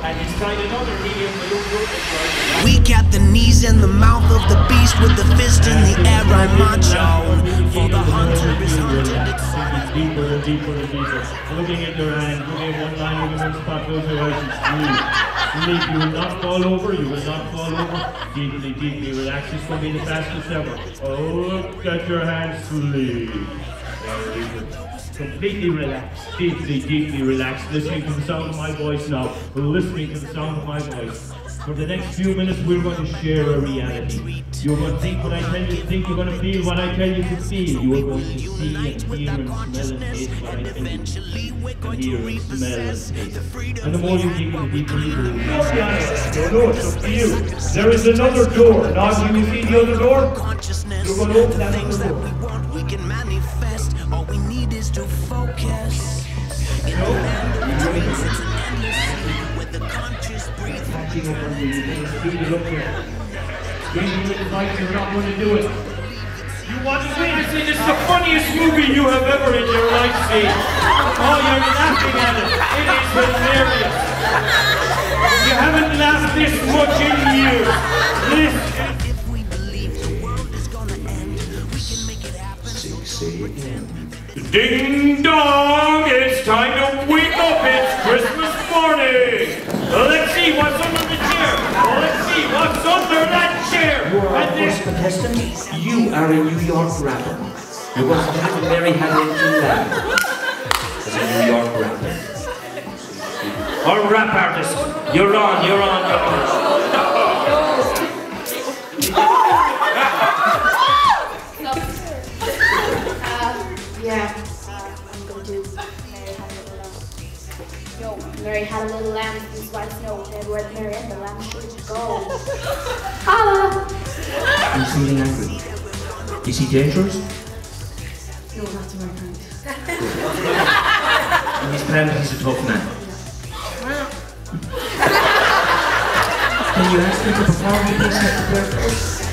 And he's tried another helium balloon route. We got the knees in the mouth of the beast with the fist in the air. I'm macho. For the hunter is hunted. Deeper and deeper and deeper. Looking at your hand, looking at one line, looking at one spot, close your eyes and sleep. Sleep, you will not fall over, you will not fall over. Deeply, deeply relax. This will be the fastest ever. Oh, look at your hand, sleep. Very good. Completely relaxed, deeply, deeply relaxed. Listening to the sound of my voice now. Listening to the sound of my voice. For the next few minutes, we're going to share a reality. You're going to think what I tell you to think. You're going to feel what I tell you to feel. You are going to see and hear and smell and taste what I tell you to hear and smell and taste. And the more you think, the deeper you go. No, it's up to you. There is another door. Now, can you see the other door? You're going to open that other door. We can manifest. All we need is to focus. Catching up on you, you're going to speed it up here. Speeding with the bike, you're not going to do it. You want to win? I say this is the funniest movie you have ever in your life seen. Oh, you're laughing at it. It is hilarious. You haven't laughed this much in years. If we believe the world is going to end, we can make it happen. Say it again. Ding dong! It's time to wake up! It's Christmas morning! Let's see what's under the chair! Let's see what's under that chair! You are our first contestant. You are a New York rapper. You're going to have Mary had into that as a New York rapper. Or rap artist. You're on. Mary had a little lamb, these white snow, and where Mary and the lamb should go. Holla! I'm feeling angry. Is he dangerous? No, not to my friend. And he's planned that he's a tough man. Can you ask me to perform with this at the birthday?